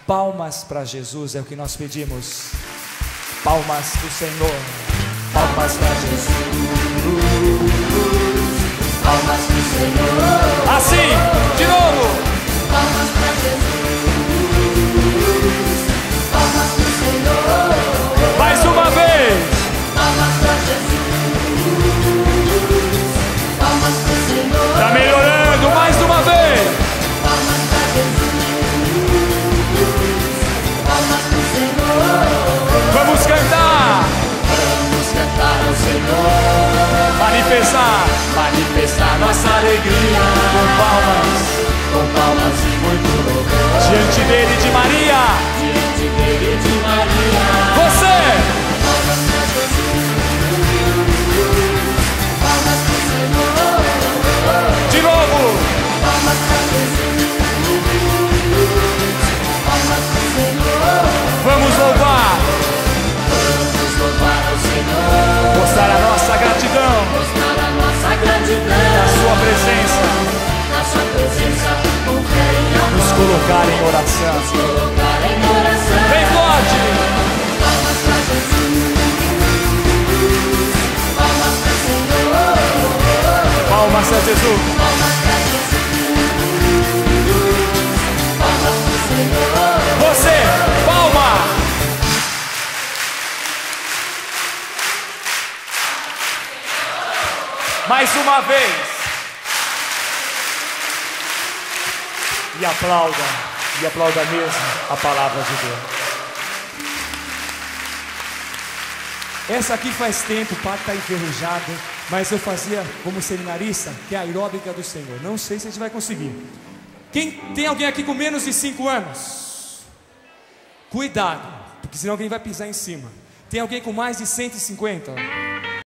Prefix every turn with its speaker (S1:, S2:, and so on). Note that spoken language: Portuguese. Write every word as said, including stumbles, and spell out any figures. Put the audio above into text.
S1: palmas para Jesus, é o que nós pedimos. Palmas do Senhor, palmas para Jesus.
S2: Palmas pro Senhor.
S1: Assim, de novo.
S2: Palmas pra Jesus. Palmas pro Senhor.
S1: Mais uma vez.
S2: Palmas pra Jesus. Palmas pro Senhor.
S1: Tá melhorando, mais uma vez.
S2: Palmas pra Jesus. Palmas pro Senhor.
S1: Vamos cantar.
S2: Vamos cantar ao Senhor.
S1: Manifestar.
S2: Manifestar nossa alegria
S1: Com palmas.
S2: com palmas e muito louvor.
S1: Diante dele de Maria.
S2: Diante dele de Maria.
S1: Você.
S2: Palmas pra Jesus. Palmas pro Senhor.
S1: De novo.
S2: Palmas pra Jesus. Palmas pro Senhor.
S1: Vamos louvar.
S2: Vamos louvar ao Senhor.
S1: Mostrar a nossa gratidão.
S2: Mostrar a nossa gratidão.
S1: Na sua presença.
S2: Na sua presença, com fé e amor.
S1: Nos colocar em oração.
S2: Colocar em oração.
S1: Bem forte.
S2: Palmas pra Jesus. Palmas pra Senhor.
S1: Palmas a Jesus.
S2: Palmas pra Jesus. Palmas pro Senhor.
S1: Você. Palma. Mais uma vez. E aplauda. E aplauda mesmo a palavra de Deus. Essa aqui faz tempo, o pato está enferrujado, mas eu fazia como seminarista, que é a aeróbica do Senhor. Não sei se a gente vai conseguir. Quem tem alguém aqui com menos de cinco anos? Cuidado, porque senão alguém vai pisar em cima. Tem alguém com mais de cento e cinquenta?